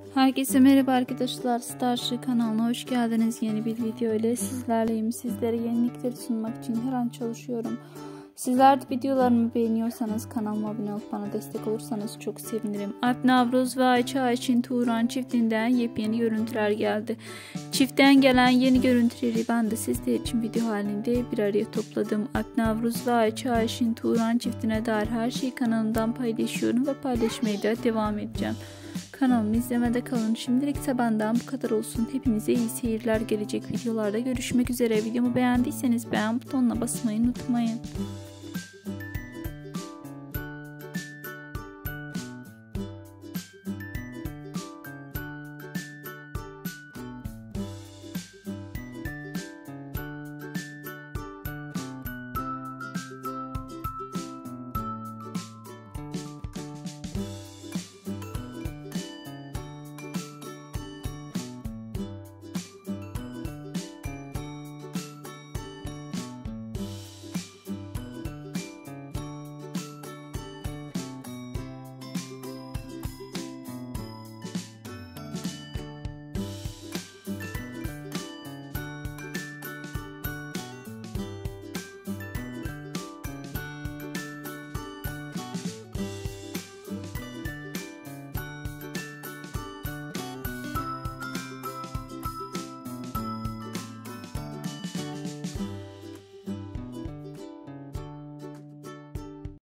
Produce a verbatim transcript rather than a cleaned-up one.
Herkese merhaba arkadaşlar, Starship kanalına hoş geldiniz. Yeni bir video ile sizlerleyim. Sizlere yenilikleri sunmak için her an çalışıyorum. Sizler de videolarımı beğeniyorsanız kanalıma abone olup bana destek olursanız çok sevinirim. Alp Navruz ve Ayça Ayşin Turan çiftinden yepyeni görüntüler geldi. Çiftten gelen yeni görüntüleri ben de sizler için video halinde bir araya topladım. Alp Navruz ve Ayça Ayşin Turan çiftine dair her şeyi kanalımdan paylaşıyorum ve paylaşmaya da devam edeceğim. Kanalımı izlemede kalın. Şimdilik ise benden bu kadar olsun. Hepinize iyi seyirler. Gelecek videolarda görüşmek üzere. Videomu beğendiyseniz beğen butonuna basmayı unutmayın.